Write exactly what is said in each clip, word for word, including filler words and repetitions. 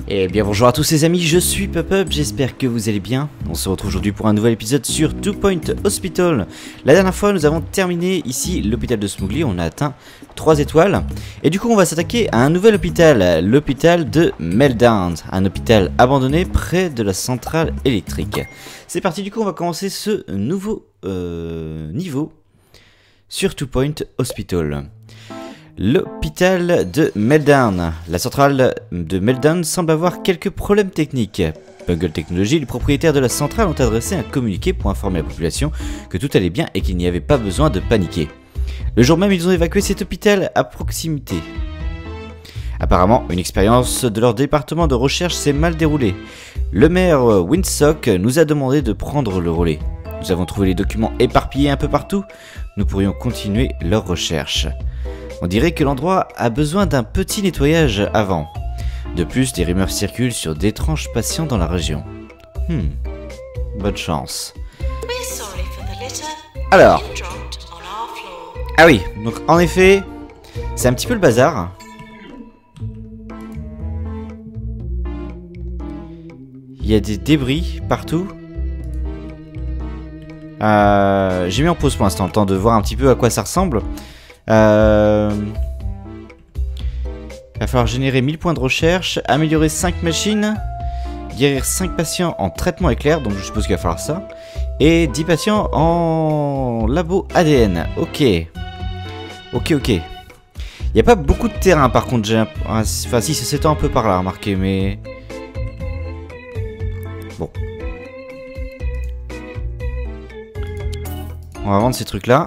Et bien bonjour à tous les amis, je suis PupUp, j'espère que vous allez bien. On se retrouve aujourd'hui pour un nouvel épisode sur Two Point Hospital. La dernière fois nous avons terminé ici l'hôpital de Smougli, on a atteint trois étoiles. Et du coup on va s'attaquer à un nouvel hôpital, l'hôpital de Meltdown. Un hôpital abandonné près de la centrale électrique. C'est parti, du coup on va commencer ce nouveau euh, niveau sur Two Point Hospital. L'hôpital de Meltdown. La centrale de Meltdown semble avoir quelques problèmes techniques. Bungle Technology, les propriétaires de la centrale, ont adressé un communiqué pour informer la population que tout allait bien et qu'il n'y avait pas besoin de paniquer. Le jour même, ils ont évacué cet hôpital à proximité. Apparemment, une expérience de leur département de recherche s'est mal déroulée. Le maire Windsock nous a demandé de prendre le relais. Nous avons trouvé les documents éparpillés un peu partout. Nous pourrions continuer leurs recherches. On dirait que l'endroit a besoin d'un petit nettoyage avant. De plus, des rumeurs circulent sur d'étranges patients dans la région. Hmm, bonne chance. Alors. Ah oui, donc en effet, c'est un petit peu le bazar. Il y a des débris partout. Euh, J'ai mis en pause pour l'instant, le temps de voir un petit peu à quoi ça ressemble. Euh... Il va falloir générer mille points de recherche, améliorer cinq machines, guérir cinq patients en traitement éclair, donc je suppose qu'il va falloir ça, et dix patients en labo A D N. Ok. Ok, ok. Il n'y a pas beaucoup de terrain par contre, j'ai... Enfin si, ça s'étend un peu par là, remarquez, mais... Bon. On va vendre ces trucs-là.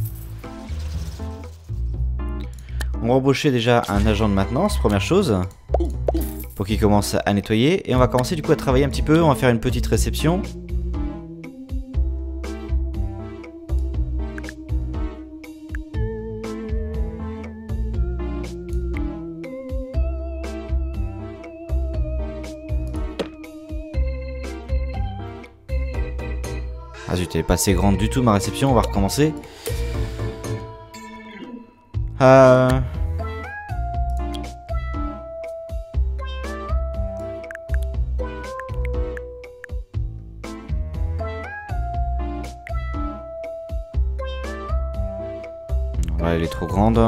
On va embaucher déjà un agent de maintenance, première chose, pour qu'il commence à nettoyer. Et on va commencer du coup à travailler un petit peu, on va faire une petite réception. Ah zut, elle est pas assez grande du tout ma réception, on va recommencer. Euh... Ouais, elle est trop grande.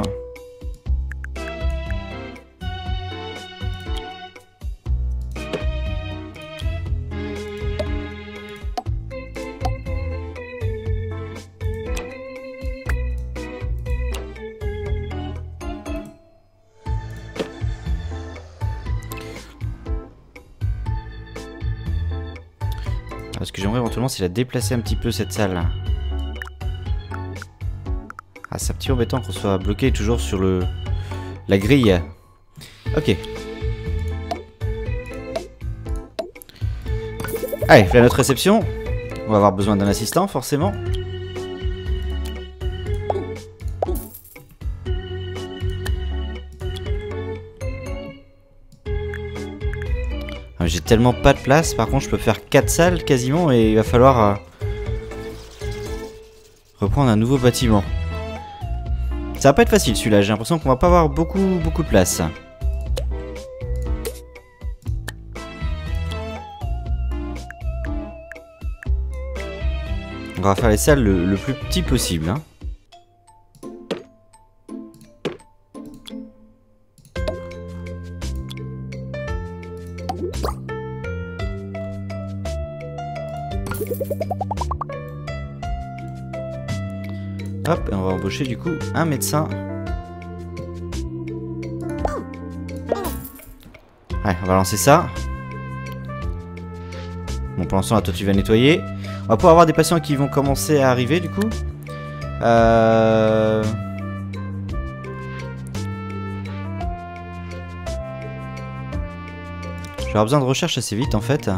Ce que j'aimerais éventuellement, c'est la déplacer un petit peu cette salle. Ah, c'est un petit embêtant qu'on soit bloqué toujours sur le la grille. Ok. Allez, voilà notre réception. On va avoir besoin d'un assistant, forcément. J'ai tellement pas de place, par contre je peux faire quatre salles quasiment et il va falloir euh, reprendre un nouveau bâtiment. Ça va pas être facile celui-là, j'ai l'impression qu'on va pas avoir beaucoup beaucoup de place. On va faire les salles le, le plus petit possible, hein. Hop, et on va embaucher du coup un médecin. Ouais, on va lancer ça. Bon, pour l'instant, toi tu vas nettoyer. On va pouvoir avoir des patients qui vont commencer à arriver du coup. Euh... Je vais avoir besoin de recherche assez vite en fait.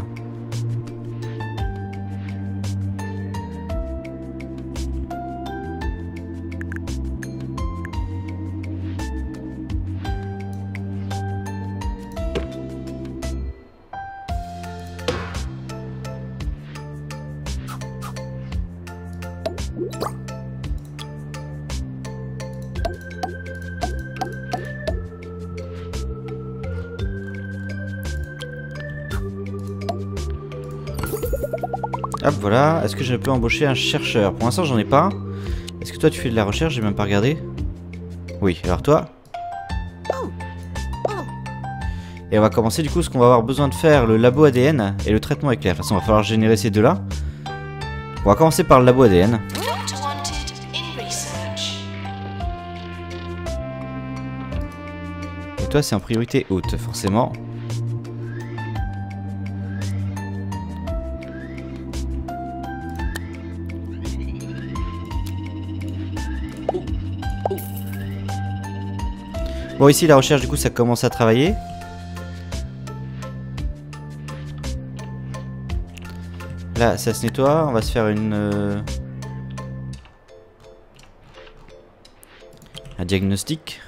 Hop, voilà. Est-ce que je peux embaucher un chercheur? Pour l'instant, j'en ai pas. Est-ce que toi, tu fais de la recherche? J'ai même pas regardé. Oui, alors toi? Et on va commencer du coup ce qu'on va avoir besoin de faire, le labo A D N et le traitement éclair. De toute façon, il va falloir générer ces deux-là. On va commencer par le labo A D N. Et toi, c'est en priorité haute, forcément. Bon, ici, la recherche, du coup, ça commence à travailler. Là, ça se nettoie. On va se faire une... Euh, un diagnostic.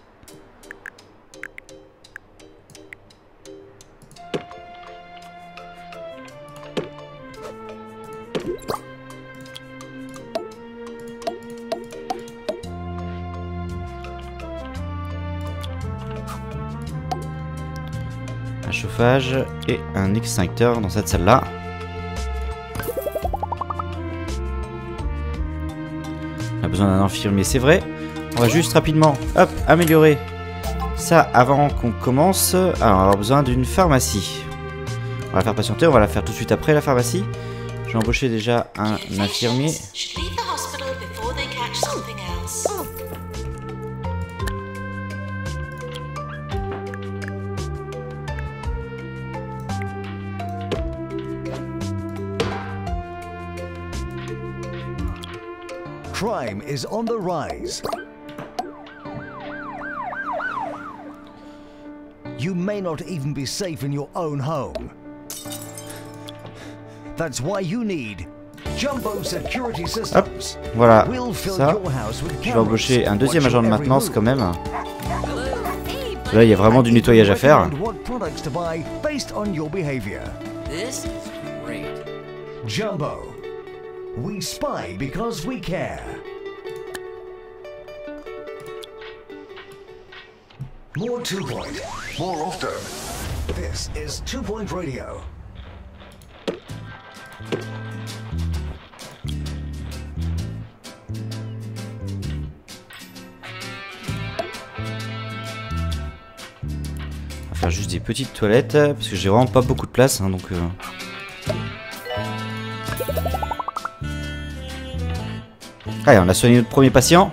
Un chauffage et un extincteur dans cette salle-là. On a besoin d'un infirmier, c'est vrai. On va juste rapidement, hop, améliorer ça avant qu'on commence. Alors, on va avoir besoin d'une pharmacie. On va la faire patienter, on va la faire tout de suite après la pharmacie. Je vais embaucher déjà un infirmier. Crime is on the rise. You may not even be safe in your own home. That's why you need Jumbo Security Systems. Hop, voilà, ça. Je vais embaucher un deuxième agent de maintenance quand même. Là, il y a vraiment du nettoyage à faire. Jumbo. We spy because we care. More two point, more often. This is Two Point Radio. On va faire juste des petites toilettes parce que j'ai vraiment pas beaucoup de place, hein, donc. Euh... Allez, on a soigné notre premier patient.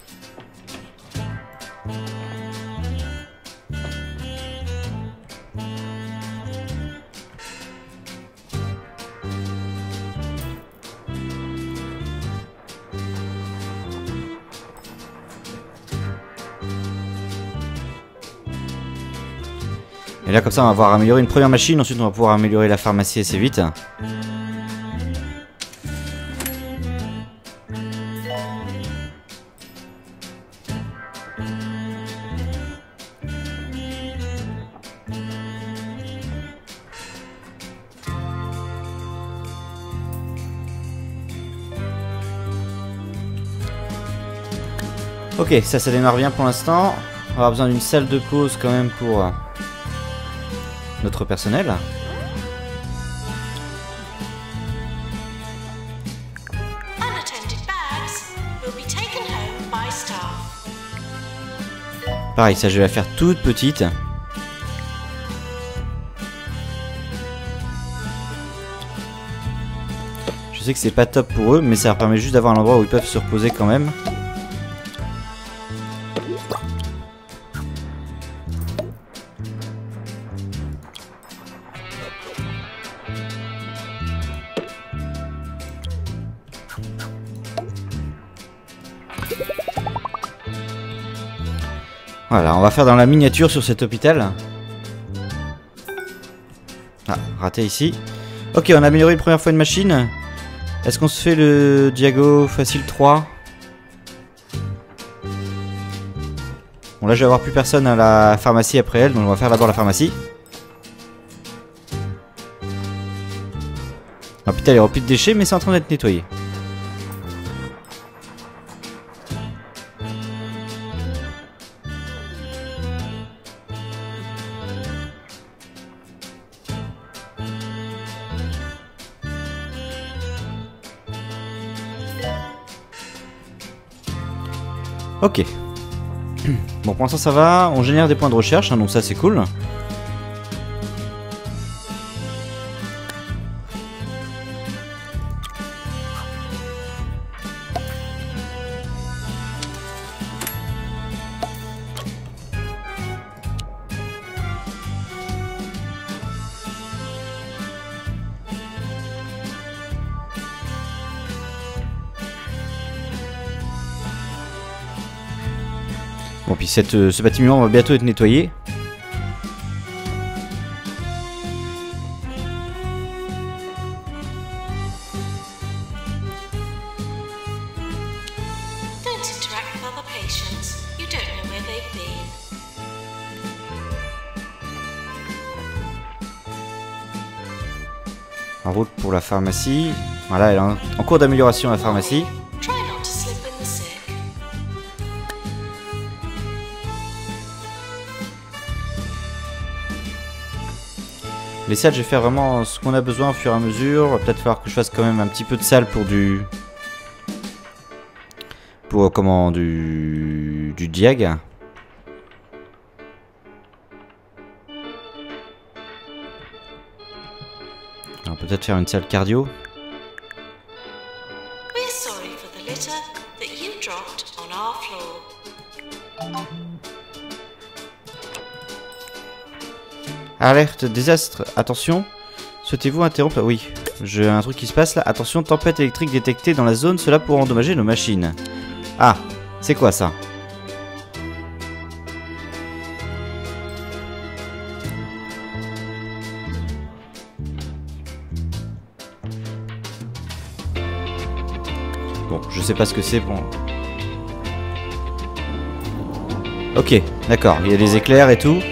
Et là, comme ça, on va pouvoir améliorer une première machine. Ensuite, on va pouvoir améliorer la pharmacie assez vite. Ok, ça, ça démarre bien pour l'instant. On va avoir besoin d'une salle de pause quand même pour euh, notre personnel. Pareil, ça je vais la faire toute petite. Je sais que c'est pas top pour eux, mais ça leur permet juste d'avoir un endroit où ils peuvent se reposer quand même. Voilà, on va faire dans la miniature sur cet hôpital. Ah, raté ici. Ok, on a amélioré une première fois une machine. Est-ce qu'on se fait le Diago Facile trois? Bon, là je vais avoir plus personne à la pharmacie après elle, donc on va faire d'abord la pharmacie. L'hôpital est rempli de déchets, mais c'est en train d'être nettoyé. Ok. Bon, pour l'instant ça va, on génère des points de recherche, hein, donc ça c'est cool. Bon, puis cette, euh, ce bâtiment va bientôt être nettoyé. En route pour la pharmacie. Voilà, elle est en, en cours d'amélioration la pharmacie. Les salles, je vais faire vraiment ce qu'on a besoin au fur et à mesure. Va peut-être falloir que je fasse quand même un petit peu de salle pour du... Pour comment... Du... Du diag. Alors peut-être faire une salle cardio. Alerte désastre, attention. Souhaitez-vous interrompre? Oui, j'ai un truc qui se passe là. Attention, tempête électrique détectée dans la zone, cela pourrait endommager nos machines. Ah, c'est quoi ça? Bon, je sais pas ce que c'est. Bon. Ok, d'accord, il y a des éclairs et tout.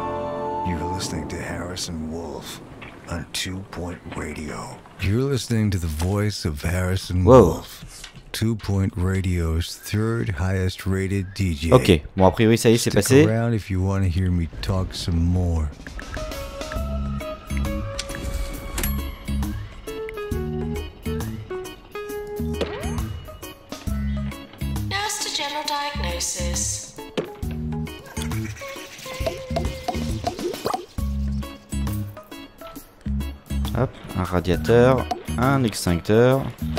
Two Point Radio. You're listening to the voice of Harrison Whoa. Wolf, Two Point Radio's third highest rated D J. Ok, bon a priori ça y est, c'est passé. Stick around if you want to hear me talk some more. Nurse to general diagnosis. Hop, un radiateur, un extincteur.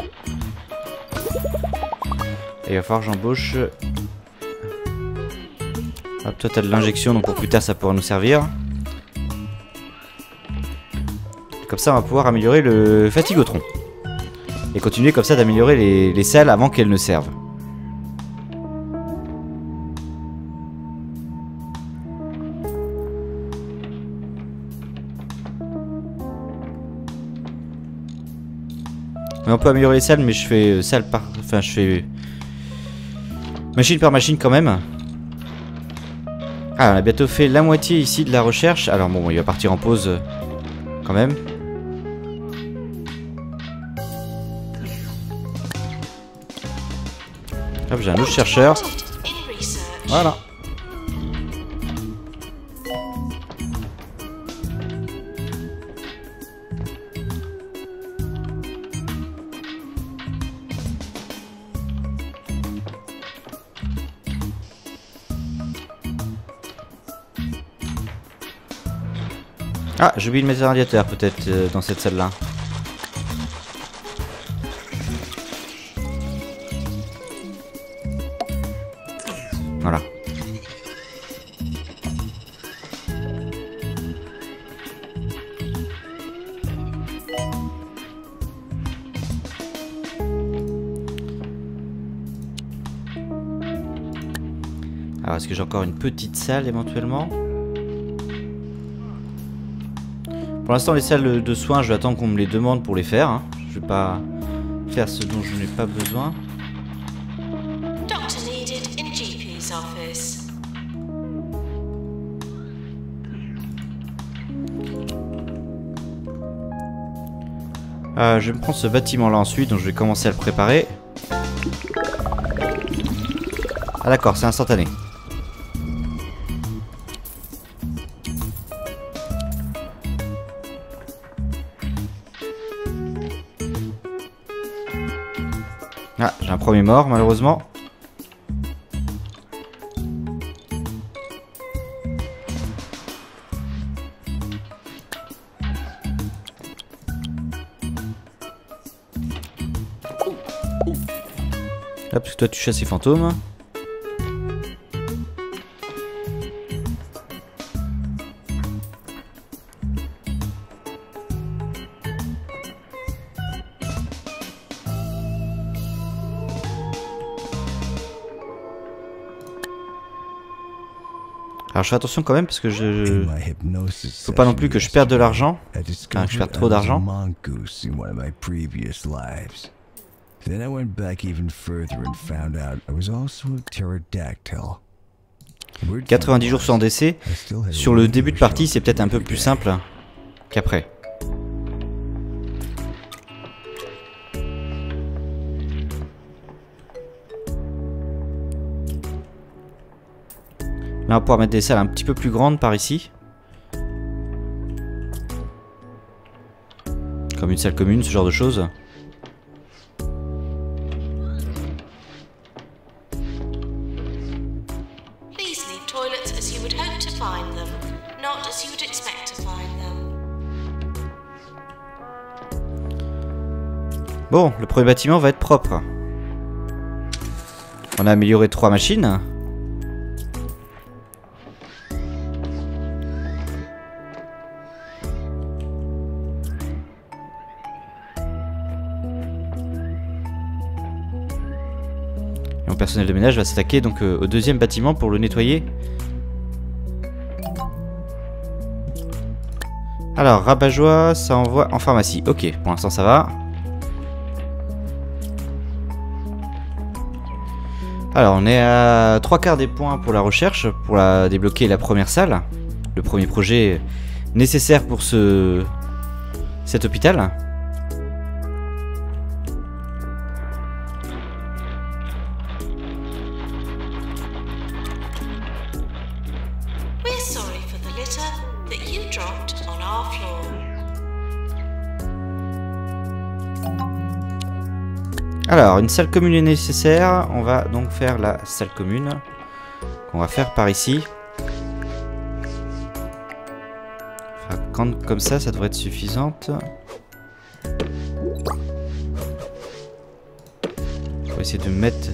Et il va falloir que j'embauche. Hop, toi t'as de l'injection, donc pour plus tard ça pourra nous servir. Comme ça on va pouvoir améliorer le fatigotron. Et continuer comme ça d'améliorer les, les salles avant qu'elles ne servent. Mais on peut améliorer les salles, mais je fais euh, salle par... Enfin, je fais... Machine par machine quand même. Ah, on a bientôt fait la moitié ici de la recherche. Alors bon, il va partir en pause euh, quand même. Hop, j'ai un autre chercheur. Voilà. Ah, j'ai oublié de mettre un radiateur peut-être euh, dans cette salle-là. Voilà. Alors, est-ce que j'ai encore une petite salle éventuellement ? Pour l'instant, les salles de soins, je vais attendre qu'on me les demande pour les faire. Hein. Je vais pas faire ce dont je n'ai pas besoin. Doctor needed in G P's office. Euh, je vais me prendre ce bâtiment-là ensuite, donc je vais commencer à le préparer. Ah d'accord, c'est instantané. Ah, j'ai un premier mort malheureusement. Là, parce que toi tu chasses les fantômes. Alors je fais attention quand même parce que je... Faut pas non plus que je perde de l'argent. Enfin, que je perde trop d'argent. Then I went back even further and found out I was also a pterodactyl. quatre-vingt-dix jours sans décès. Sur le début de partie, c'est peut-être un peu plus simple qu'après. Là, on va pouvoir mettre des salles un petit peu plus grandes par ici. Comme une salle commune, ce genre de choses. Bon, le premier bâtiment va être propre. On a amélioré trois machines. Et mon personnel de ménage va s'attaquer donc euh, au deuxième bâtiment pour le nettoyer. Alors, rabat-joie, ça envoie en pharmacie. Ok, pour l'instant ça va. Alors, on est à trois quarts des points pour la recherche, pour la débloquer la première salle. Le premier projet nécessaire pour ce cet hôpital. We're sorry for the litter that you dropped on our floor. Alors, une salle commune est nécessaire. On va donc faire la salle commune. Qu'on va faire par ici. Enfin, quand, comme ça, ça devrait être suffisante. On va essayer de mettre...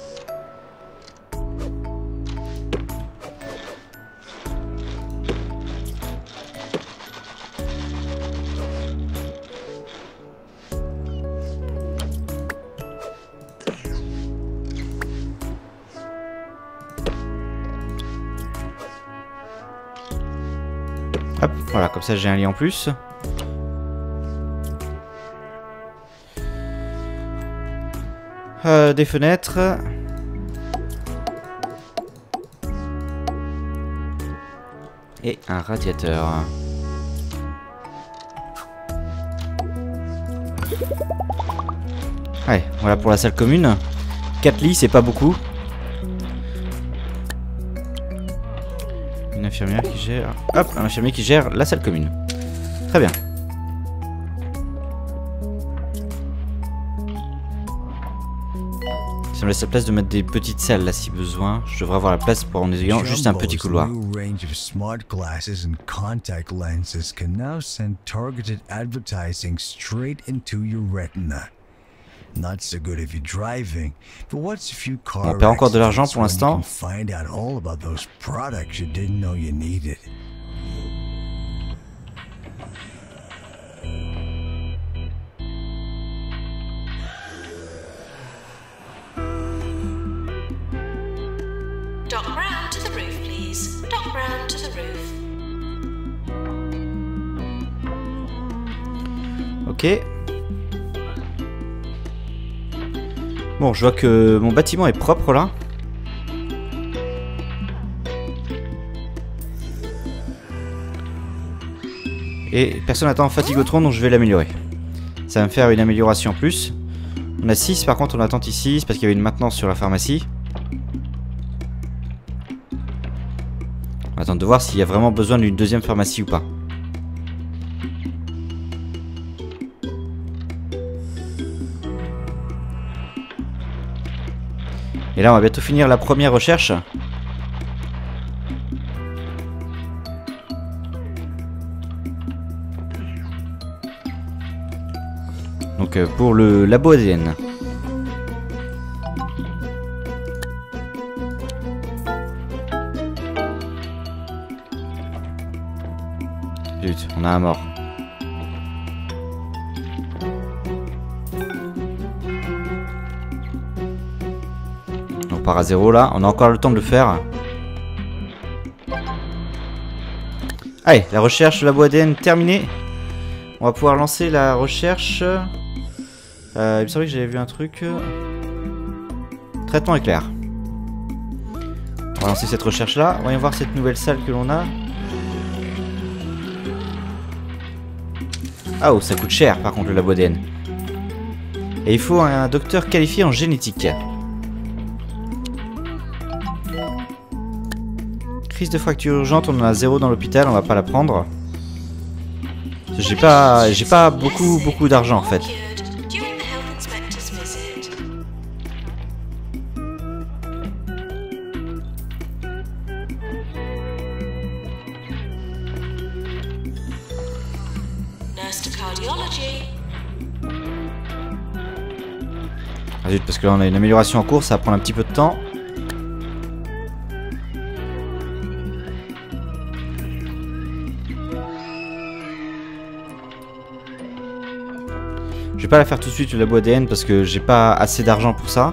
Hop, voilà, comme ça j'ai un lit en plus. Euh, des fenêtres. Et un radiateur. Ouais, voilà pour la salle commune. quatre lits, c'est pas beaucoup. Une infirmière qui gère... Hop, un infirmier qui gère la salle commune. Très bien. Ça me laisse la place de mettre des petites salles là si besoin. Je devrais avoir la place pour en ayant juste un petit couloir. Not so good if you're driving, but what's a few car On perd encore de l'argent pour accidents when you l'instant. can find out all about those products you didn't know you needed. Dock round to the roof, please. Dock round to the roof. Ok. Bon, je vois que mon bâtiment est propre là. Et personne n'attend Fatigotron, donc je vais l'améliorer. Ça va me faire une amélioration en plus. On a six, par contre on attend ici, c'est parce qu'il y avait une maintenance sur la pharmacie. On va attendre de voir s'il y a vraiment besoin d'une deuxième pharmacie ou pas. Et là on va bientôt finir la première recherche. Donc euh, pour le labo A D N. Zut, on a un mort. On part à zéro là, on a encore le temps de le faire. Allez, la recherche de la boîte A D N terminée. On va pouvoir lancer la recherche. Euh, il me semblait que j'avais vu un truc. Traitement éclair. On va lancer cette recherche là. Voyons voir cette nouvelle salle que l'on a. Ah oh, ça coûte cher par contre le labo A D N. Et il faut un docteur qualifié en génétique. Crise de fracture urgente, on en a zéro dans l'hôpital, on va pas la prendre. J'ai pas, j'ai pas beaucoup, beaucoup d'argent en fait. Ah zut, parce que là on a une amélioration en cours, ça va prendre un petit peu de temps. Je vais pas la faire tout de suite le labo A D N parce que j'ai pas assez d'argent pour ça.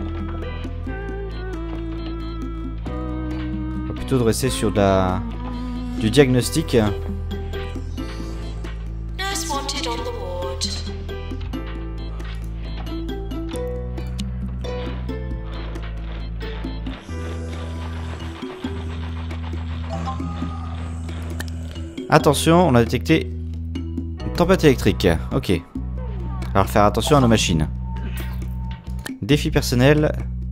On va plutôt dresser sur de la... du diagnostic. Attention, on a détecté une tempête électrique. Ok. Alors faire attention à nos machines. Défi personnel.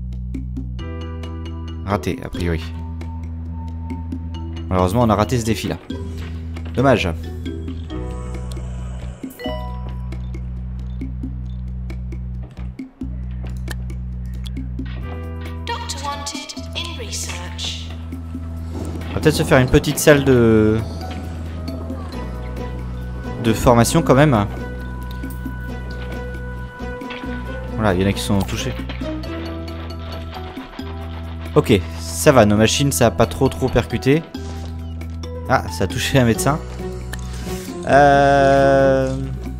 Raté, a priori. Malheureusement, on a raté ce défi-là. Dommage. On va peut-être se faire une petite salle de... de formation quand même. Voilà, il y en a qui sont touchés. Ok, ça va, nos machines, ça a pas trop trop percuté. Ah, ça a touché un médecin. Euh...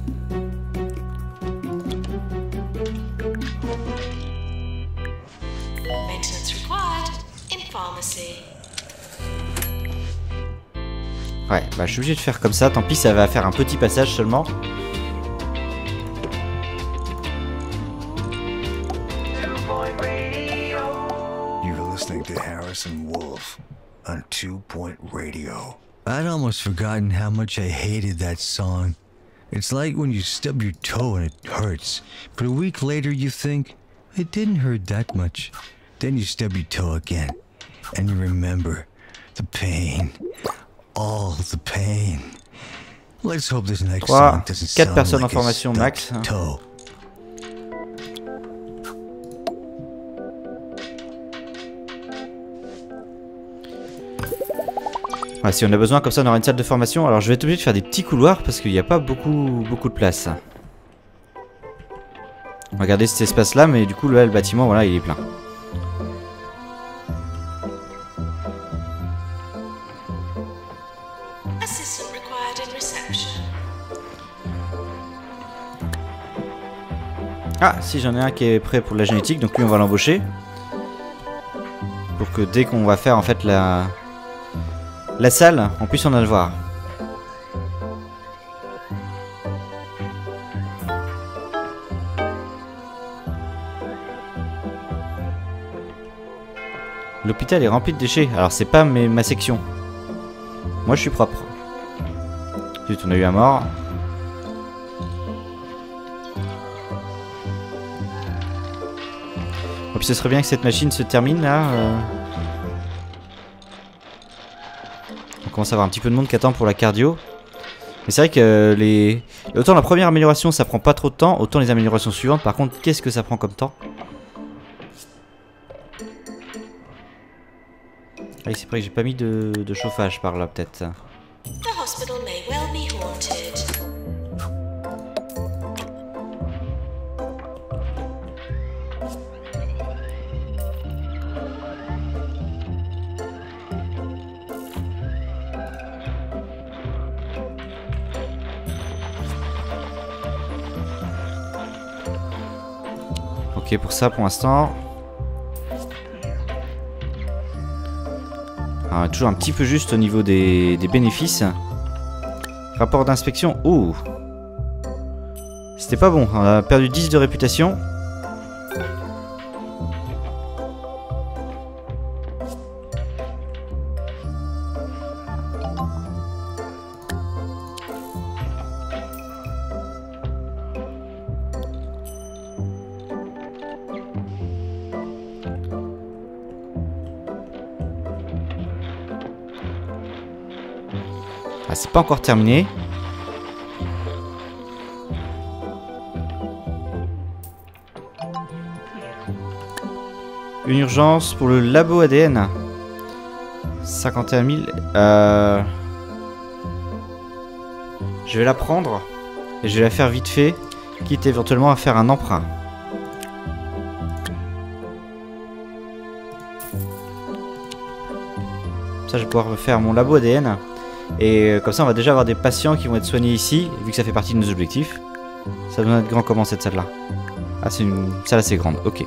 Ouais, bah je suis obligé de faire comme ça, tant pis, ça va faire un petit passage seulement. Wolf on Two Point Radio. I'd almost forgotten how much I hated that song. It's like when you stub your toe and it hurts, but a week later you think, it didn't hurt that much. Then you stub your toe again, and you remember the pain, all the pain. Let's hope this next song doesn't sound personnes like en formation a max. stubbed toe. Ouais, si on a besoin, comme ça on aura une salle de formation. Alors je vais être obligé de faire des petits couloirs parce qu'il n'y a pas beaucoup, beaucoup de place. On va garder cet espace là, mais du coup là, le bâtiment, voilà, il est plein. Ah, si j'en ai un qui est prêt pour la génétique, donc lui on va l'embaucher. Pour que dès qu'on va faire en fait la... La salle, on puisse en avoir. L'hôpital est rempli de déchets. Alors c'est pas mes, ma section. Moi je suis propre. Zut, on a eu un mort. Et puis ce serait bien que cette machine se termine là. Euh... On commence à avoir un petit peu de monde qui attend pour la cardio. Mais c'est vrai que les... autant la première amélioration ça prend pas trop de temps, autant les améliorations suivantes par contre qu'est-ce que ça prend comme temps? Ah c'est vrai que j'ai pas mis de, de chauffage par là peut-être. Ok, pour ça, pour l'instant. Ah, toujours un petit peu juste au niveau des, des bénéfices. Rapport d'inspection. Ouh. C'était pas bon. On a perdu dix de réputation. Ah, c'est pas encore terminé. Une urgence pour le labo A D N. cinquante et un mille. Euh... Je vais la prendre. Et je vais la faire vite fait. Quitte éventuellement à faire un emprunt. Ça, je vais pouvoir faire mon labo A D N. Et comme ça, on va déjà avoir des patients qui vont être soignés ici. Vu que ça fait partie de nos objectifs. Ça doit être grand comment cette salle-là? Ah, c'est une salle assez grande. Ok.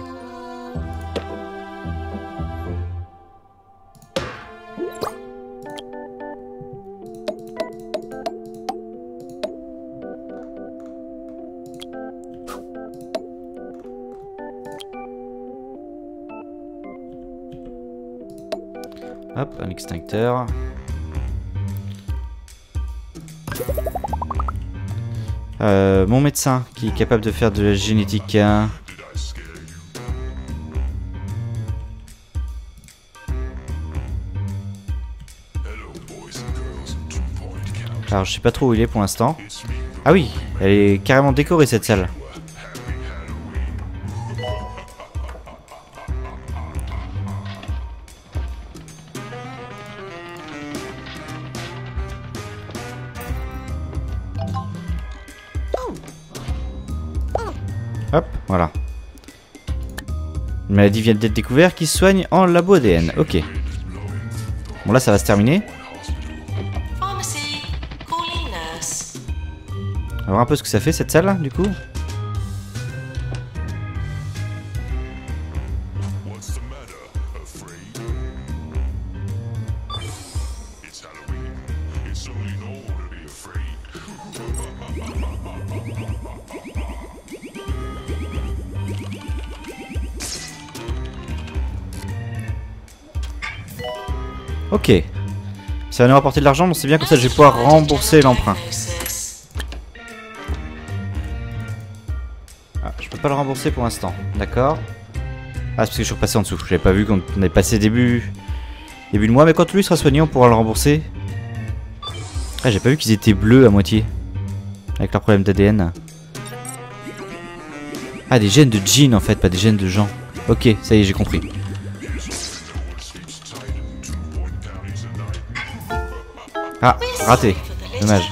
Hop, un extincteur. Euh, mon médecin qui est capable de faire de la génétique. Hein. Alors je sais pas trop où il est pour l'instant. Ah oui, elle est carrément décorée cette salle. Hop, voilà. Une maladie vient d'être découverte qui se soigne en labo A D N. Ok. Bon là ça va se terminer. Pharmacy, calling nurse. On va voir un peu ce que ça fait cette salle du coup. Ok. Ça va nous rapporter de l'argent, donc c'est bien comme ça je vais pouvoir rembourser l'emprunt. Ah, je peux pas le rembourser pour l'instant. D'accord. Ah, c'est parce que je suis repassé en dessous. J'avais pas vu qu'on est passé début... début de mois, mais quand lui sera soigné, on pourra le rembourser. Ah, j'ai pas vu qu'ils étaient bleus à moitié. Avec leur problème d'A D N. Ah, des gènes de jeans en fait, pas des gènes de gens. Ok, ça y est, j'ai compris. Ah, raté. Dommage.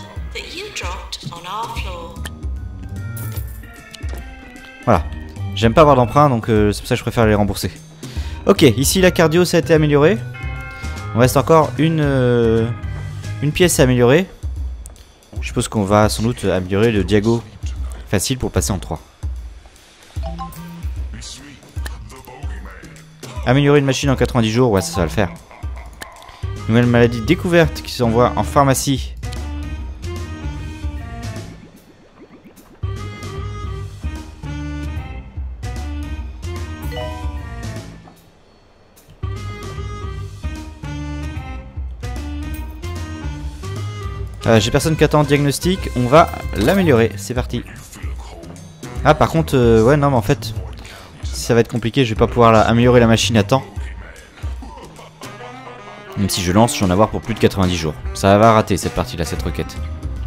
Voilà. J'aime pas avoir d'emprunt, donc euh, c'est pour ça que je préfère les rembourser. Ok, ici la cardio, ça a été amélioré. Il reste encore une, euh, une pièce à améliorer. Je suppose qu'on va sans doute améliorer le diago facile pour passer en trois. Améliorer une machine en quatre-vingt-dix jours, ouais, ça, ça va le faire. Nouvelle maladie découverte qui s'envoie en pharmacie. Euh, J'ai personne qui attend diagnostic, on va l'améliorer, c'est parti. Ah par contre, euh, ouais non mais en fait, ça va être compliqué, je vais pas pouvoir la, améliorer la machine à temps. Même si je lance, je vais en avoir pour plus de quatre-vingt-dix jours. Ça va rater cette partie-là, cette requête.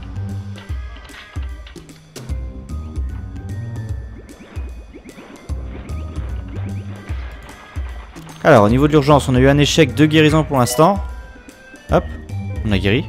Alors, au niveau de l'urgence, on a eu un échec de guérison pour l'instant. Hop, on a guéri.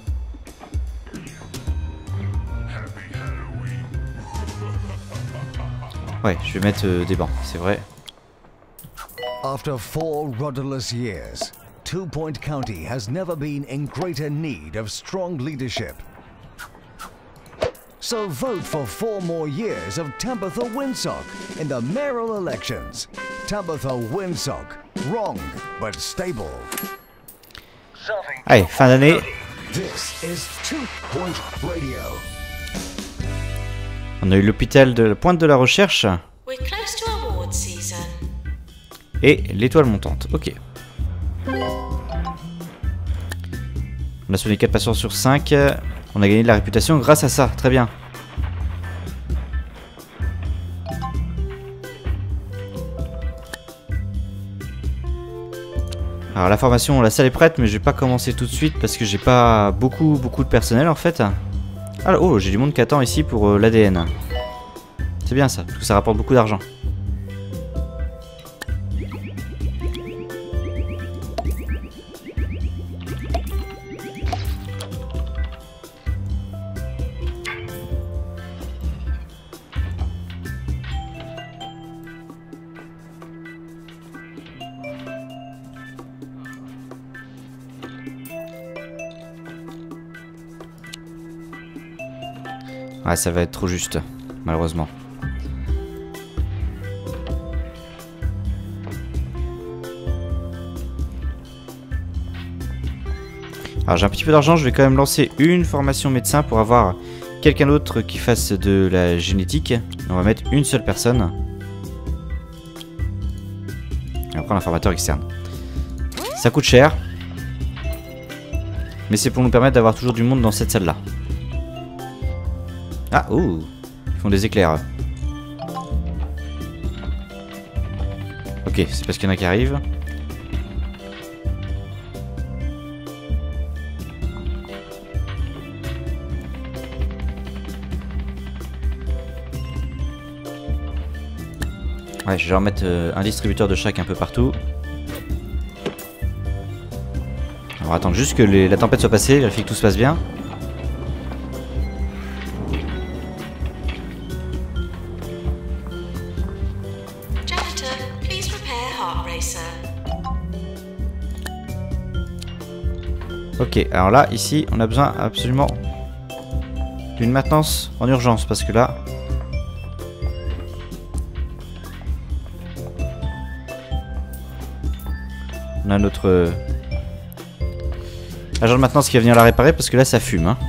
Ouais, je vais mettre euh, des bancs, c'est vrai. After four rudderless years, Two Point County has never been in greater need of strong leadership. So vote for four more years of Tabitha Windsock in the mayoral elections. Tabitha Windsock, wrong but stable. Allez, fin d'année. This is Two Point Radio. On a eu l'hôpital de la Pointe de la Recherche. We're close to award season. Et l'étoile montante, ok. On a soigné quatre patients sur cinq. On a gagné de la réputation grâce à ça, très bien. Alors la formation, la salle est prête, mais je vais pas commencer tout de suite parce que j'ai pas beaucoup beaucoup de personnel en fait. Alors, oh, j'ai du monde qui attend ici pour euh, l'A D N. C'est bien ça, parce que ça rapporte beaucoup d'argent. Ouais, ça va être trop juste, malheureusement. Alors j'ai un petit peu d'argent, je vais quand même lancer une formation médecin pour avoir quelqu'un d'autre qui fasse de la génétique. On va mettre une seule personne. Et après un informateur externe. Ça coûte cher. Mais c'est pour nous permettre d'avoir toujours du monde dans cette salle-là. Ah, ouh, ils font des éclairs. Ok, c'est parce qu'il y en a qui arrivent. Ouais, je vais remettre euh, un distributeur de chaque un peu partout. On va attendre juste que les, la tempête soit passée, vérifier que tout se passe bien. Ok, alors là, ici, on a besoin absolument d'une maintenance en urgence, parce que là... On a notre euh, agent de maintenance qui va venir la réparer, parce que là, ça fume. Hein.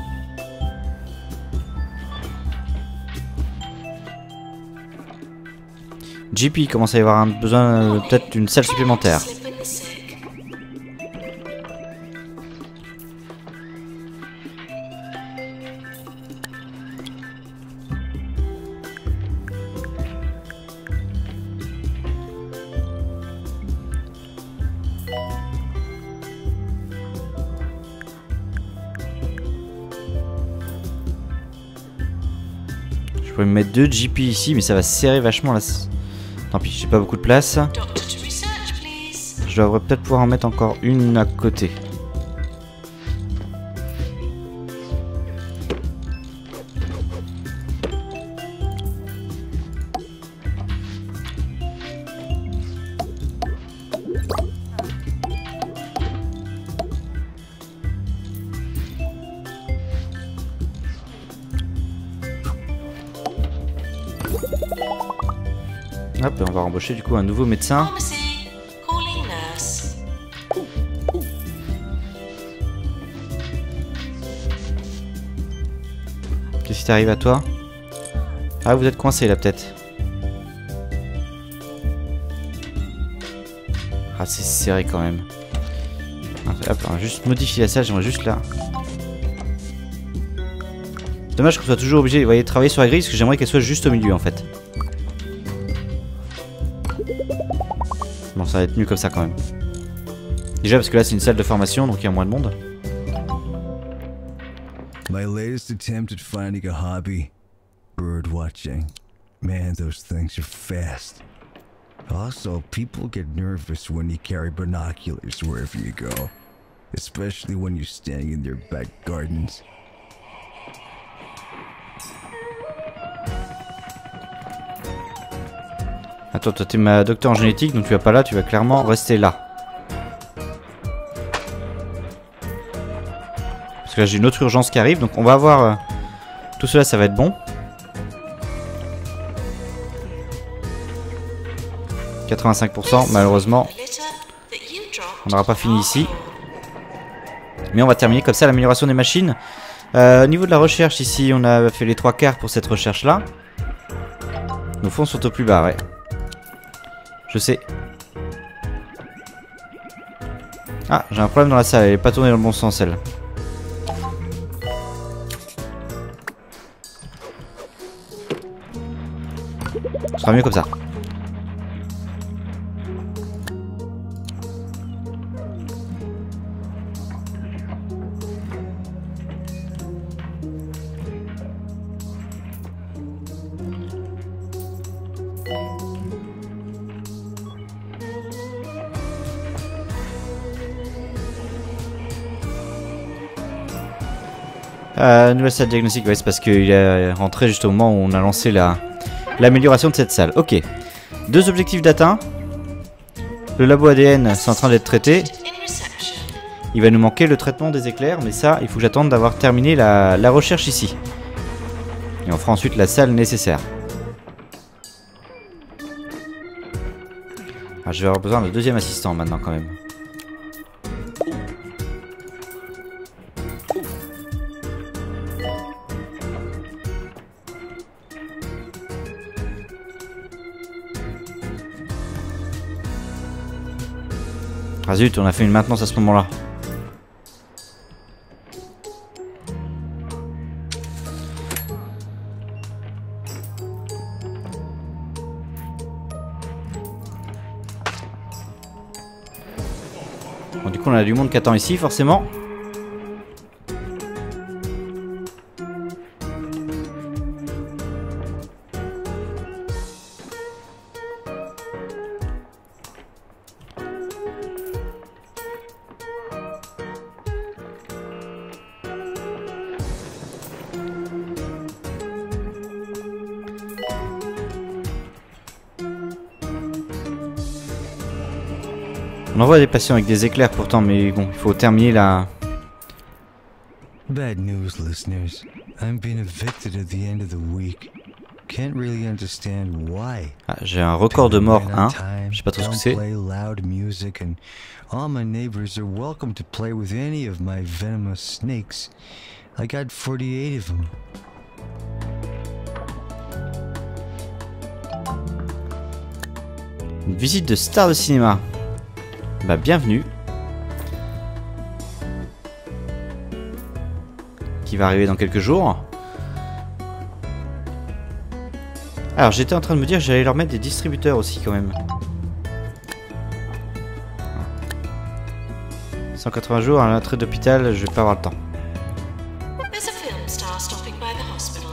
J P commence à y avoir un besoin euh, peut-être d'une salle supplémentaire. Je pourrais me mettre deux J P ici, mais ça va serrer vachement là. Tant pis, j'ai pas beaucoup de place. Je devrais peut-être pouvoir en mettre encore une à côté. Hop, on va embaucher du coup un nouveau médecin. Qu'est-ce qui t'arrive à toi? Ah, vous êtes coincé là peut-être. Ah, c'est serré quand même. Hop, on va juste modifier la salle, j'aimerais juste là. C'est dommage qu'on soit toujours obligé, vous voyez, de travailler sur la grille, parce que j'aimerais qu'elle soit juste au milieu en fait. Bon, ça va être mieux comme ça quand même. Déjà parce que là c'est une salle de formation, donc il y a moins de monde. My latest attempt at finding a hobby, bird watching. Man, those things are fast. Also, people get nervous when you carry binoculars wherever you go, especially when you're standing in their back gardens. Attends, toi t'es ma docteur en génétique, donc tu vas pas là, tu vas clairement rester là. Parce que là j'ai une autre urgence qui arrive, donc on va avoir... Euh, Tout cela, ça va être bon. quatre-vingt-cinq pour cent, malheureusement. On n'aura pas fini ici. Mais on va terminer comme ça l'amélioration des machines. Euh, au niveau de la recherche, ici, on a fait les trois quarts pour cette recherche-là. Nos fonds sont au plus bas, ouais. Je sais. Ah, j'ai un problème dans la salle, elle n'est pas tournée dans le bon sens, elle. Ce sera mieux comme ça. Euh, nouvelle salle diagnostique, ouais, c'est parce qu'il est rentré juste au moment où on a lancé la l'amélioration de cette salle. Ok. Deux objectifs d'atteints. Le labo A D N, c'est en train d'être traité. Il va nous manquer le traitement des éclairs, mais ça, il faut que j'attende d'avoir terminé la, la recherche ici. Et on fera ensuite la salle nécessaire. Ah, je vais avoir besoin de deuxième assistant maintenant quand même. Ah zut, on a fait une maintenance à ce moment-là. Bon, du coup, on a du monde qui attend ici, forcément. On envoie des patients avec des éclairs pourtant, mais bon, il faut terminer la... Bad news, listeners. I'm being evicted at the end of the week. Can't really understand why. Ah, j'ai un record de mort, hein. Je sais pas trop ce que c'est. Play loud music and all my neighbors are welcome to play with any of my venomous snakes. I got forty-eight of them. Une visite de star de cinéma. Bah bienvenue. Qui va arriver dans quelques jours. Alors j'étais en train de me dire que j'allais leur mettre des distributeurs aussi quand même. cent quatre-vingts jours à l'entrée d'hôpital, je vais pas avoir le temps. There's a film star stopping by the hospital.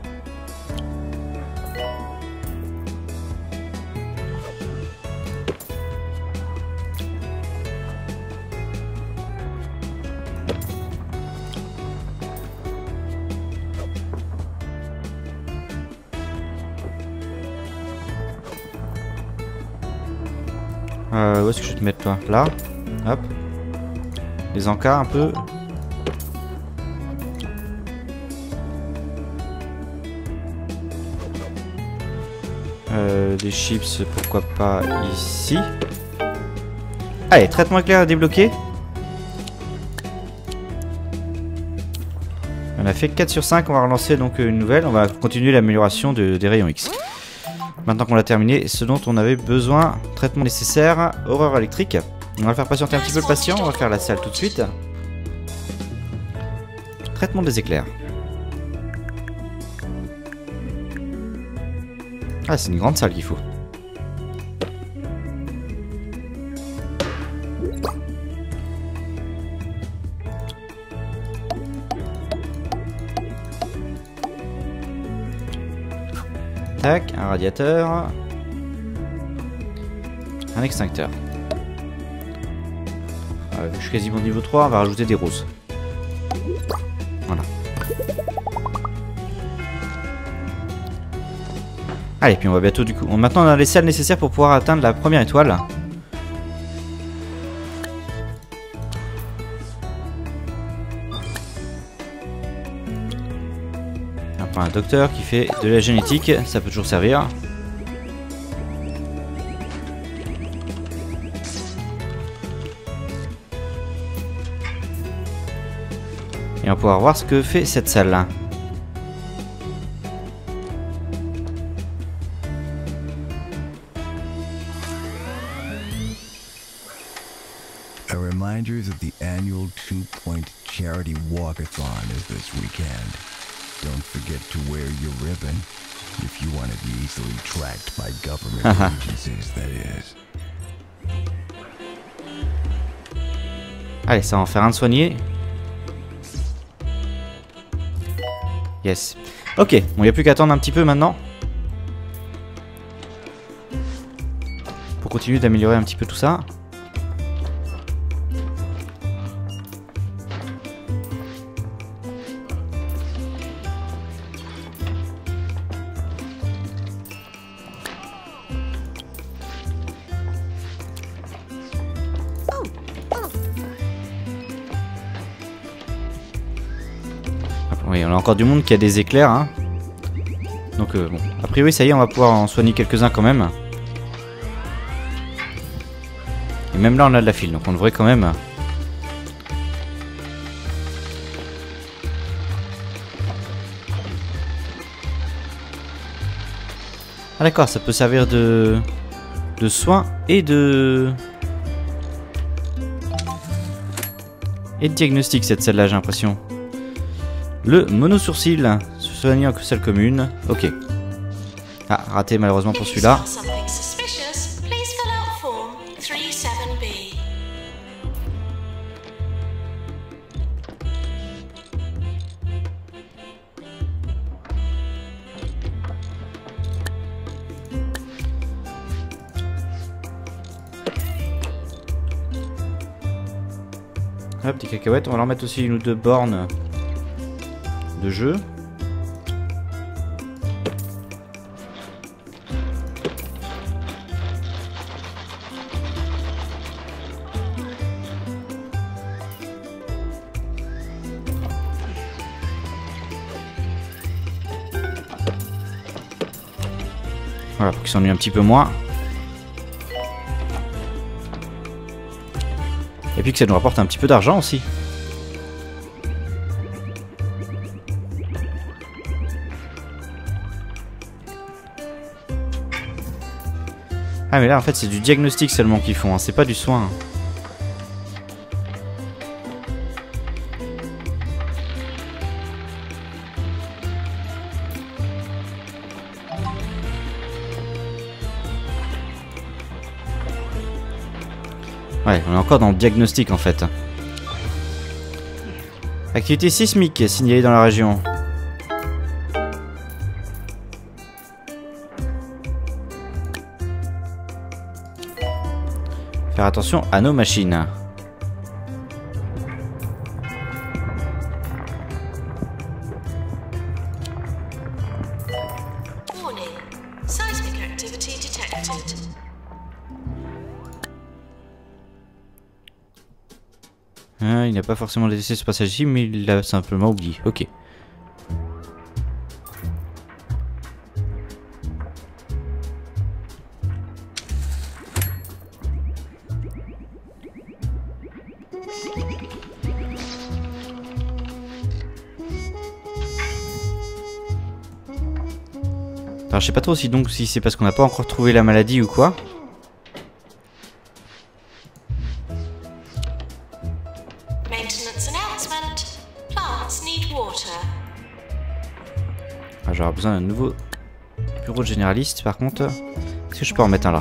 Euh, où est-ce que je vais te mettre toi? Là. Hop. Les encas un peu. Euh, des chips, pourquoi pas ici. Allez, traitement éclair à débloquer. On a fait quatre sur cinq, on va relancer donc une nouvelle. On va continuer l'amélioration de, des rayons X. Maintenant qu'on l'a terminé, ce dont on avait besoin, traitement nécessaire, horreur électrique. On va faire patienter un petit peu le patient, on va faire la salle tout de suite. Traitement des éclairs. Ah, c'est une grande salle qu'il faut. Tac, un radiateur. Un extincteur. Euh, je suis quasiment niveau trois, on va rajouter des roses. Voilà. Allez, puis on va bientôt du coup. Maintenant on a les salles nécessaires pour pouvoir atteindre la première étoile. On prend un docteur qui fait de la génétique, ça peut toujours servir. Et on va pouvoir voir ce que fait cette salle-là. A reminder that the annual Two Point Charity Walkathon is this weekend. Don't forget to wear your ribbon if you want to be easily tracked by government agencies, that is. Allez, ça va en faire un de soigné. Yes. Ok, bon, il n'y a plus qu'à attendre un petit peu maintenant. Pour continuer d'améliorer un petit peu tout ça. Oui, on a encore du monde qui a des éclairs. Hein. Donc, euh, bon. A priori, ça y est, on va pouvoir en soigner quelques-uns quand même. Et même là, on a de la file. Donc, on devrait quand même. Ah, d'accord, ça peut servir de. de soins et de. Et de diagnostic, cette celle-là, j'ai l'impression. Le mono-sourcil, soignant que celle commune. Ok. Ah, raté malheureusement pour celui-là. Hop, petit cacahuète. On va leur mettre aussi une ou deux bornes de jeu. Voilà, pour qu'ils s'ennuient un petit peu moins. Et puis que ça nous rapporte un petit peu d'argent aussi. Ah mais là en fait c'est du diagnostic seulement qu'ils font, hein. C'est pas du soin. Ouais, on est encore dans le diagnostic en fait. Activité sismique signalée dans la région. Faire attention à nos machines. Warning. Seismic activity detected. Ah, il n'a pas forcément laissé ce passage ici, mais il l'a simplement oublié. Ok. Alors je sais pas trop si donc si c'est parce qu'on n'a pas encore trouvé la maladie ou quoi. Maintenance announcement. Plants need water. Ah, j'aurai besoin d'un nouveau bureau de généraliste par contre. Est-ce que je peux en mettre un là?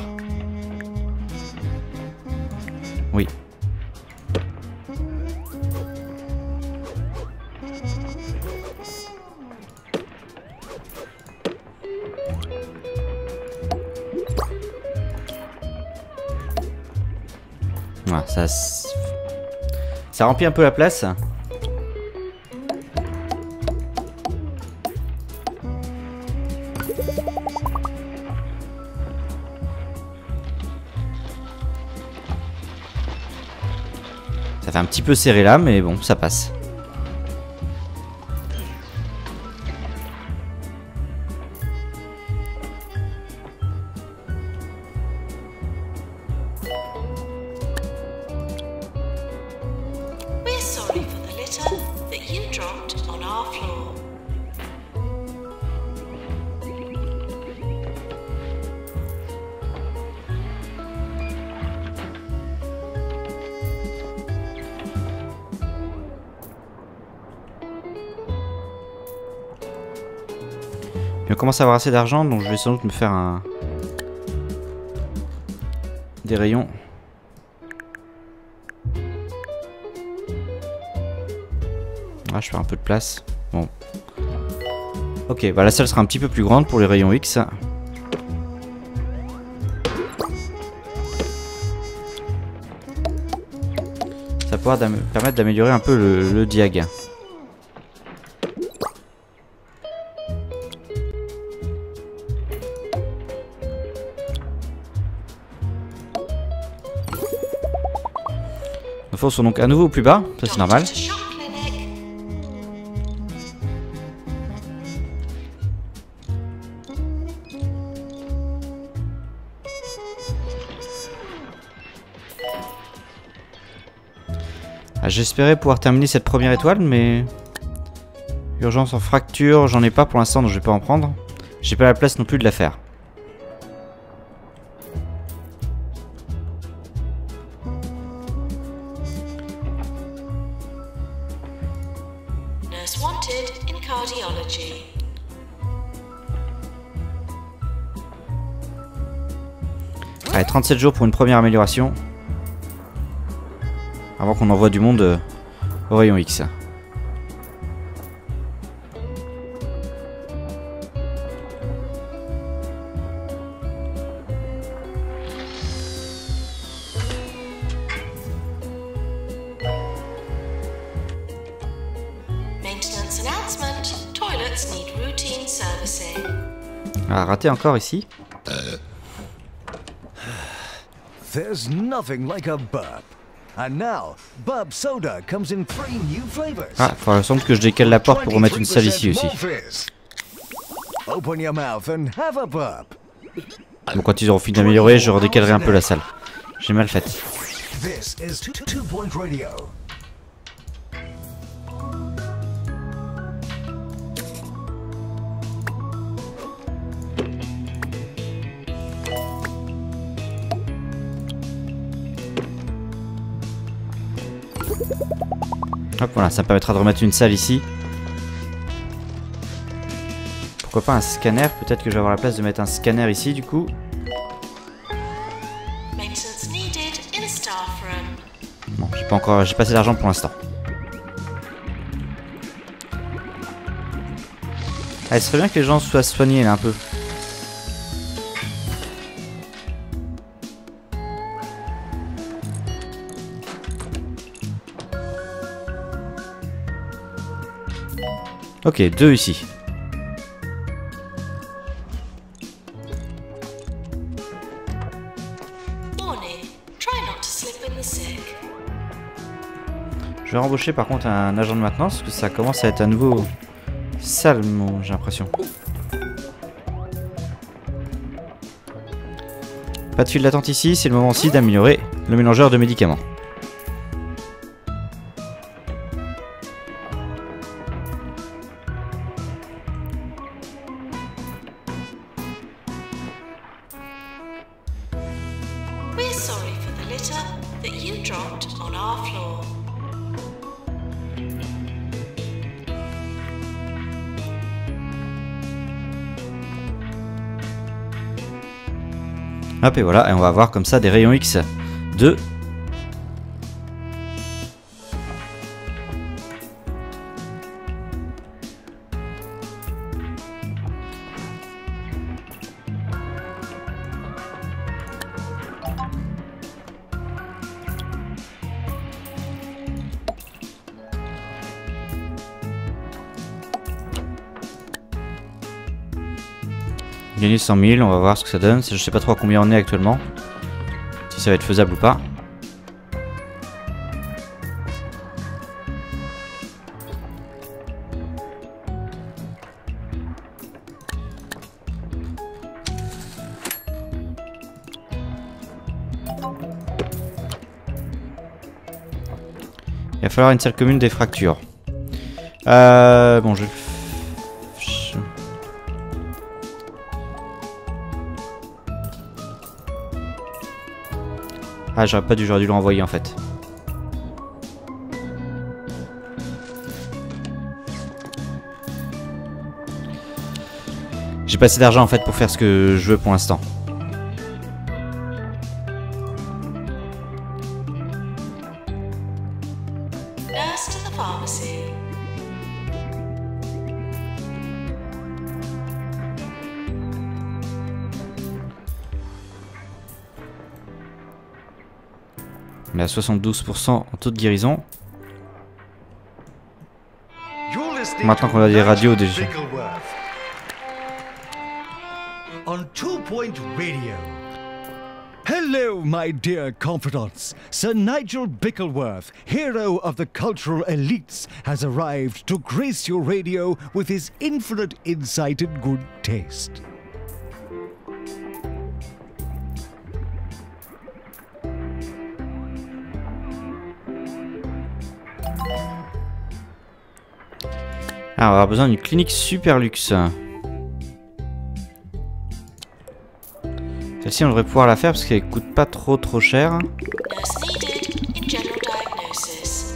Oui. Voilà, ça, ça remplit un peu la place. Ça fait un petit peu serré là, mais bon, ça passe. Et on commence à avoir assez d'argent, donc je vais sans doute me faire un... des rayons. Ah, je perds un peu de place. Bon. Ok, bah la salle sera un petit peu plus grande pour les rayons X. Ça pourra permettre d'améliorer un peu le, le diag. Nos forces sont donc à nouveau au plus bas, ça c'est normal. Ah, j'espérais pouvoir terminer cette première étoile, mais... Urgence en fracture, j'en ai pas pour l'instant, donc je vais pas en prendre. J'ai pas la place non plus de la faire. Nurse wanted in cardiology. Allez, trente-sept jours pour une première amélioration. Avant qu'on envoie du monde euh, au rayon X. Maintenance announcement. Toilets need routine servicing. Ah, raté encore ici. There's nothing like a burp. And now, burp soda comes in three new flavors. Ah, il faudra sans doute que je décale la porte pour remettre une salle ici aussi. Open your mouth and have a burp. Donc quand ils auront fini d'améliorer, je redécalerai un peu la salle. J'ai mal fait. This is Two Point Radio. Hop, voilà, ça me permettra de remettre une salle ici. Pourquoi pas un scanner? Peut-être que je vais avoir la place de mettre un scanner ici du coup. Maintenance needed in staff room. Bon, j'ai pas encore, j'ai pas assez d'argent pour l'instant. Ah, il serait bien que les gens soient soignés là un peu. Ok, deux ici. Warning. Try not to slip in the sick. Je vais embaucher par contre un agent de maintenance parce que ça commence à être à nouveau sale, mon- j'ai l'impression. Pas de file d'attente ici, c'est le moment aussi d'améliorer le mélangeur de médicaments. We're sorry for the litter that you dropped on our floor. Hop et voilà, et on va avoir comme ça des rayons X de... Gagner cent mille, on va voir ce que ça donne. Je sais pas trop à combien on est actuellement. Si ça va être faisable ou pas. Il va falloir une salle commune des fractures. Euh, bon, je... je... Ah, j'aurais pas dû, j'aurais dû l'envoyer en fait. J'ai pas assez d'argent en fait pour faire ce que je veux pour l'instant. Nurse to the pharmacy. On est à soixante-douze pour cent en taux de guérison. Maintenant qu'on a des radios déjà. On Two Point Radio. Hello, my dear confidants. Sir Nigel Bickleworth, hero of the cultural elites, has arrived to grace your radio with his infinite insight and good taste. Ah, on va avoir besoin d'une clinique super luxe. Celle-ci, on devrait pouvoir la faire parce qu'elle coûte pas trop trop cher. Nurse needed in general diagnosis.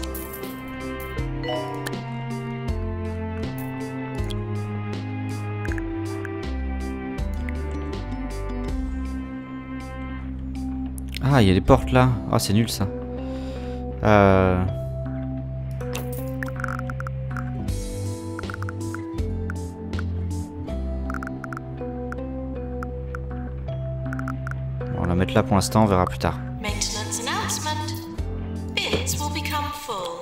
Ah, il y a des portes là. Ah, c'est nul ça. Euh... On va la mettre là pour l'instant, on verra plus tard. Maintenance announcement. Bins will become full.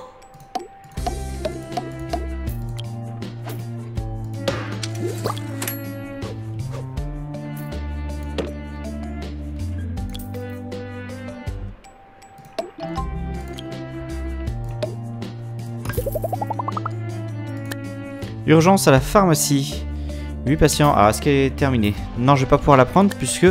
Urgence à la pharmacie. huit patients. Ah, est-ce qu'elle est terminée? Non, je vais pas pouvoir la prendre puisque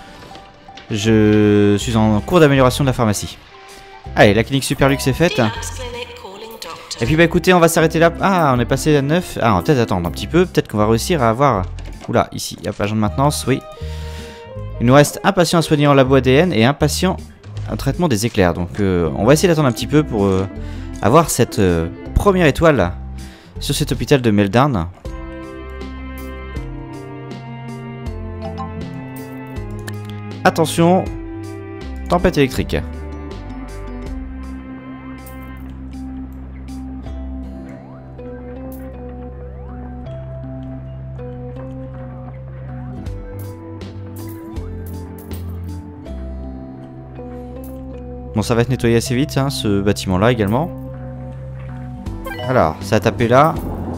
je suis en cours d'amélioration de la pharmacie. Allez, la clinique super luxe est faite. Deluxe clinic calling doctor. Et puis bah écoutez, on va s'arrêter là. Ah, on est passé à neuf. Ah, on va peut-être attendre un petit peu. Peut-être qu'on va réussir à avoir... Oula, ici, il y a pas agent de maintenance, oui. Il nous reste un patient à soigner en labo A D N et un patient en traitement des éclairs. Donc euh, on va essayer d'attendre un petit peu pour euh, avoir cette euh, première étoile sur cet hôpital de Meltdown. Attention, tempête électrique. Bon, ça va être nettoyé assez vite, hein, ce bâtiment-là également. Alors, ça a tapé là.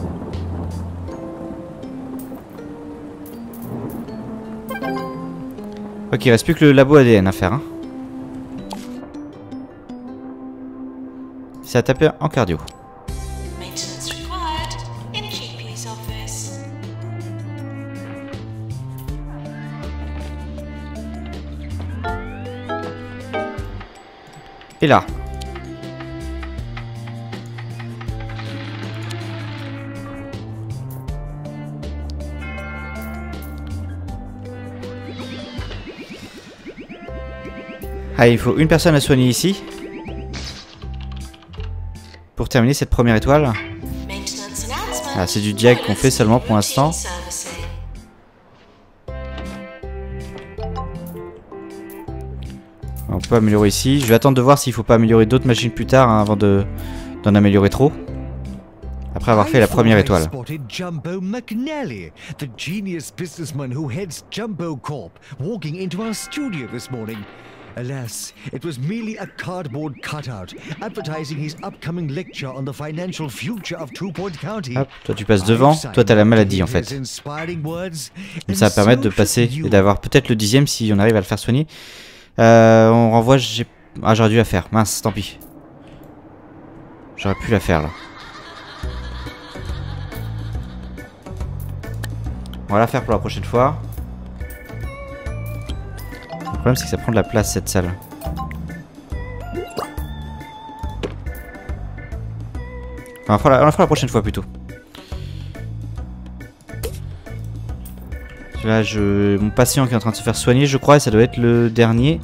Ok, il reste plus que le labo A D N à faire. Hein. Ça a tapé en cardio. Maintenance required in G P's office. Et là. Ah, il faut une personne à soigner ici. Pour terminer cette première étoile. Maintenance announcement. Ah, c'est du diag qu'on fait seulement pour l'instant. Servicing. On peut améliorer ici. Je vais attendre de voir s'il faut pas améliorer d'autres machines plus tard hein, avant de d'en améliorer trop. Après avoir fait la première étoile. Spotted Jumbo McNally, the genius businessman who heads Jumbo Corp, walking into our studio this morning. Alas, it was merely a cardboard cutout advertising his upcoming lecture on the financial future of Two Point County. Hop, toi tu passes devant, toi t'as la maladie en fait. Donc ça va permettre de passer et d'avoir peut-être le dixième si on arrive à le faire soigner. Euh, on renvoie, j'ai... Ah, j'aurais dû la faire, mince, tant pis. J'aurais pu la faire là. On va la faire pour la prochaine fois. Le problème c'est que ça prend de la place cette salle. Enfin, on la fera la, on la fera la prochaine fois plutôt. Là, je... mon patient qui est en train de se faire soigner, je crois, et ça doit être le dernier.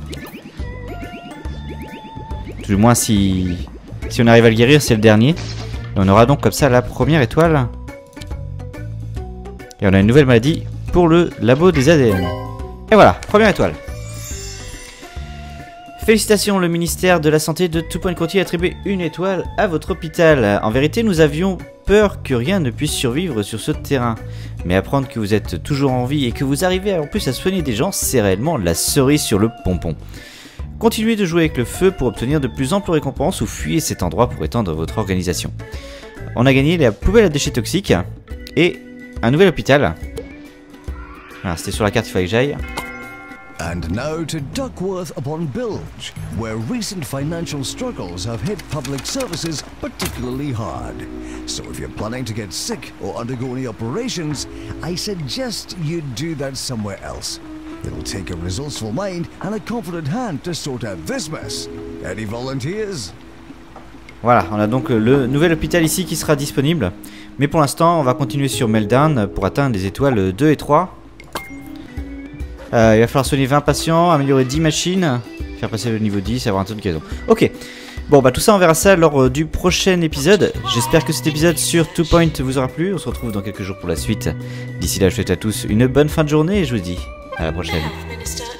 Tout du moins, si, si on arrive à le guérir, c'est le dernier. Et on aura donc comme ça la première étoile. Et on a une nouvelle maladie pour le labo des A D N. Et voilà, première étoile. Félicitations, le ministère de la Santé de Two Point County a attribué une étoile à votre hôpital. En vérité, nous avions peur que rien ne puisse survivre sur ce terrain. Mais apprendre que vous êtes toujours en vie et que vous arrivez en plus à soigner des gens, c'est réellement la cerise sur le pompon. Continuez de jouer avec le feu pour obtenir de plus amples récompenses ou fuyez cet endroit pour étendre votre organisation. On a gagné la poubelle à déchets toxiques et un nouvel hôpital. Voilà, c'était sur la carte, il fallait que j'aille. And now to Duckworth upon Bilge, where recent financial struggles have hit public services particularly hard. So if you're planning to get sick or undergo any operations, I suggest you do that somewhere else. It'll take a resourceful mind and a confident hand to sort out this mess. Any volunteers? Voilà, on a donc le nouvel hôpital ici qui sera disponible. Mais pour l'instant, on va continuer sur Meltdown pour atteindre les étoiles deux et trois. Euh, il va falloir soigner vingt patients, améliorer dix machines, faire passer le niveau dix, avoir un ton de caisson. Ok, bon bah tout ça on verra ça lors euh, du prochain épisode. J'espère que cet épisode sur Two Point vous aura plu. On se retrouve dans quelques jours pour la suite. D'ici là, je souhaite à tous une bonne fin de journée et je vous dis à la prochaine. Minister.